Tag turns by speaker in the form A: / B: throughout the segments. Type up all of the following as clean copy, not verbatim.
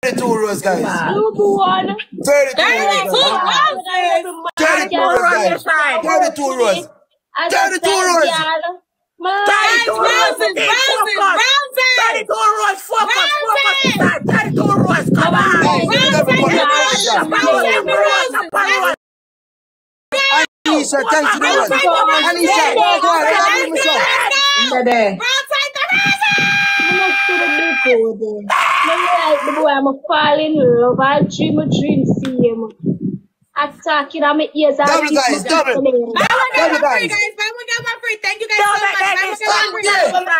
A: 32 rows, guys.
B: You one.
A: 32 rows, guys. 32 rows, guys. 32 rows. 32 rows.
C: 32 rows, focus. 32 rows, come on.
A: Anisha, thanks to the road. Anisha, go on,
B: I'm falling in love. I dream a dream for him. Attacking on my ears.
A: Double guys, double. Double guys.
D: Thank you guys so much.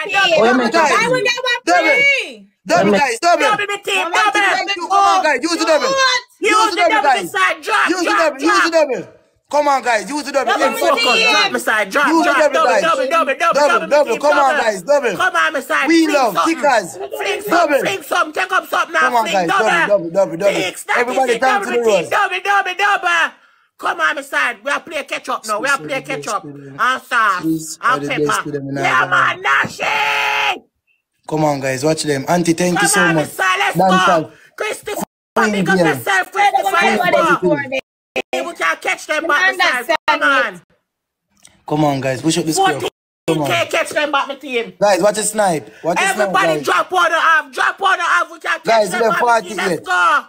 A: Double guys, double. Come on, guys, use the double. Use the double, guys. Use the double, use the double. Come on, guys, use the double.
C: Drop my side, drop,
A: double. Come on, guys, double.
C: Come on, my side.
A: We love kickers. Double.
C: Fling some, take up something now.
A: Come on, guys, double. Everybody down to the road.
C: Double. Come on, my side. We are play catch up now. We are play catch up. And sauce, and pepper. Yeah, man, Nashi.
A: Come on, guys, watch them. Auntie, thank you so much.
C: Let's go. Christopher, pick up yourself, Christopher. We can catch them back, come on.
A: Come on, guys, push up the score. Come on.
C: Catch them back, the team.
A: Guys, watch a snipe. Watch a snipe,
C: everybody
A: guys.
C: drop on the half. We can catch
A: guys,
C: them back, the team. Let's go.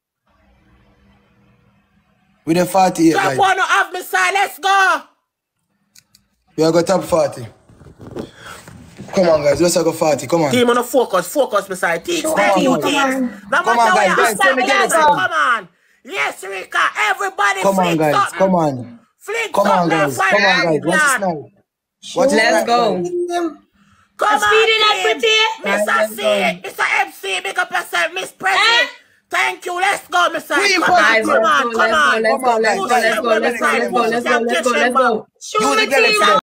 A: With the 48,
C: drop
A: guys.
C: on the half, missile. Let's go.
A: We are going top 40. Come on, guys, let's go 40. Come on.
C: Team on the focus, missile. Team,
A: come on, guys,
C: come on. Yes, Rika, everybody
A: come on, guys, come on. Come on, guys, watch the snipe.
E: Let's go.
C: Come on, Mr. C, Mr. MC, big up yourself, Miss President. Thank you, let's go, Mr. Come on.
E: Let's go.
C: Shoot the team.